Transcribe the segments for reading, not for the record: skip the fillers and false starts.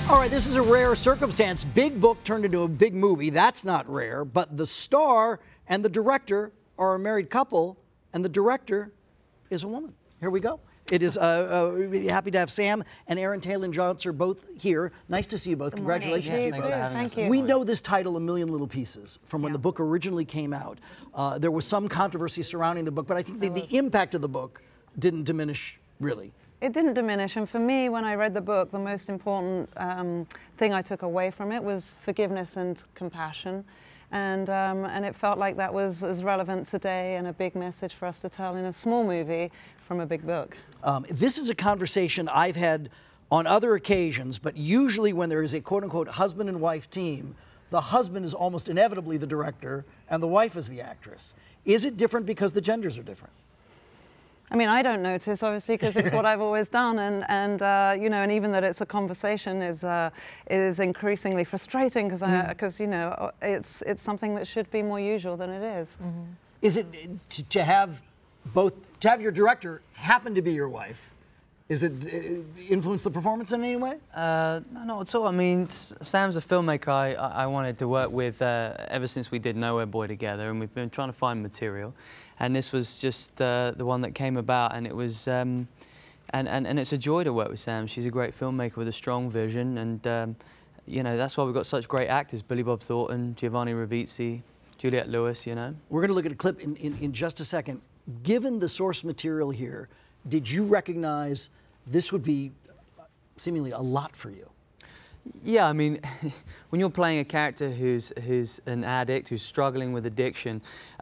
All right, this is a rare circumstance. Big book turned into a big movie. That's not rare. But the star and the director are a married couple, and the director is a woman. Here we go. It is happy to have Sam and Aaron Taylor-Johnson are both here. Nice to see you both. Congratulations to you both. Thank you. We know this title, A Million Little Pieces, from when the book originally came out. There was some controversy surrounding the book, but I think the impact of the book didn't diminish, really. It didn't diminish, and for me, when I read the book, the most important thing I took away from it was forgiveness and compassion, and it felt like that was as relevant today and a big message for us to tell in a small movie from a big book. This is a conversation I've had on other occasions, but usually when there is a quote-unquote husband and wife team, the husband is almost inevitably the director and the wife is the actress. Is it different because the genders are different? I mean, I don't notice, obviously, because it's what I've always done, and you know, and even that it's a conversation is increasingly frustrating because you know, it's something that should be more usual than it is. Mm-hmm. Is it to have your director happen to be your wife? Is it influence the performance in any way? No, not at all. I mean, Sam's a filmmaker I wanted to work with ever since we did Nowhere Boy together, and we've been trying to find material. And this was just the one that came about, and it was, and it's a joy to work with Sam. She's a great filmmaker with a strong vision, and you know, that's why we've got such great actors: Billy Bob Thornton, Giovanni Ribisi, Juliette Lewis. You know. We're going to look at a clip in just a second. Given the source material here, did you recognize this would be seemingly a lot for you? Yeah, I mean, when you're playing a character who's an addict, who's struggling with addiction,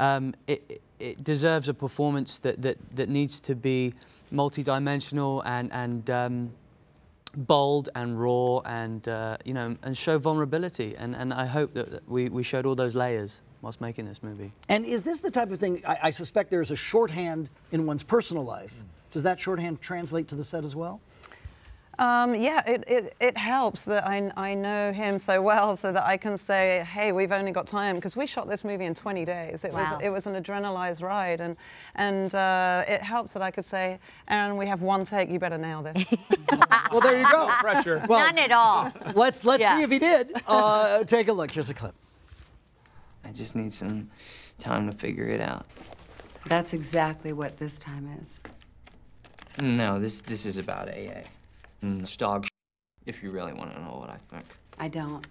it deserves a performance that needs to be multidimensional and bold and raw and you know, and show vulnerability. And I hope that we showed all those layers whilst making this movie. And is this the type of thing? I suspect there's a shorthand in one's personal life. Does that shorthand translate to the set as well? Yeah, it helps that I know him so well, so that I can say, hey, we've only got time, because we shot this movie in 20 days. It was an adrenalized ride, and it helps that I could say, Aaron, we have one take, you better nail this. Well, there you go. Pressure. Well, none at all. Let's see if he did. Take a look. Here's a clip. I just need some time to figure it out. That's exactly what this time is. No, this is about AA. It's dog if you really want to know what I think. I don't.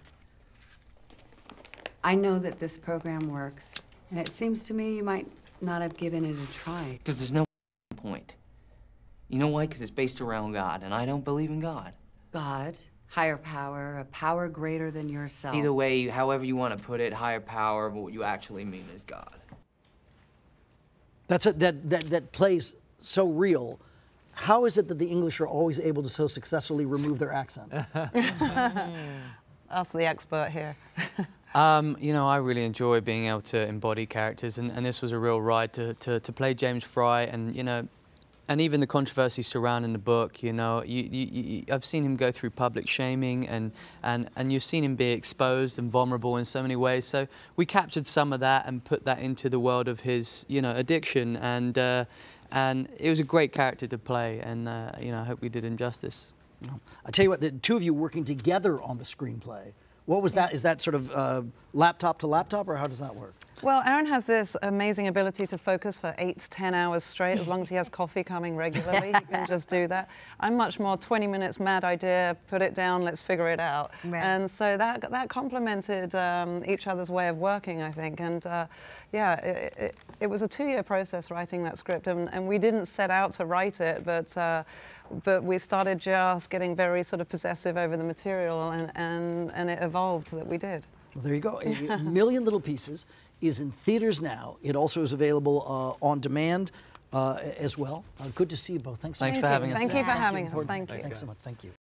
I know that this program works, and it seems to me you might not have given it a try. Because there's no point. You know why? Because it's based around God, and I don't believe in God. God, higher power, a power greater than yourself. Either way, however you want to put it, higher power, but what you actually mean is God. That plays so real. How is it that the English are always able to so successfully remove their accent? Ask the expert here. You know, I really enjoy being able to embody characters, and this was a real ride to play James Fry, and you know, and even the controversy surrounding the book. You know, I've seen him go through public shaming, and you've seen him be exposed and vulnerable in so many ways. So we captured some of that and put that into the world of his, you know, addiction, and it was a great character to play, and you know, I hope we did him justice. I tell you what, the two of you working together on the screenplay, what was that? Is that sort of laptop to laptop, or how does that work? Well, Aaron has this amazing ability to focus for 8 to 10 hours straight. As long as he has coffee coming regularly, he can just do that. I'm much more 20 minutes, mad idea, put it down, let's figure it out. Right. And so that complemented each other's way of working, I think. And yeah, it was a 2-year process writing that script, and we didn't set out to write it, but we started just getting very sort of possessive over the material, and it evolved that we did. Well, there you go. A Million Little Pieces is in theaters now. It also is available on demand as well. Good to see you both. Thanks so much. Thanks for having us. Thank you for having us. Thank you. Thanks so much. Thank you.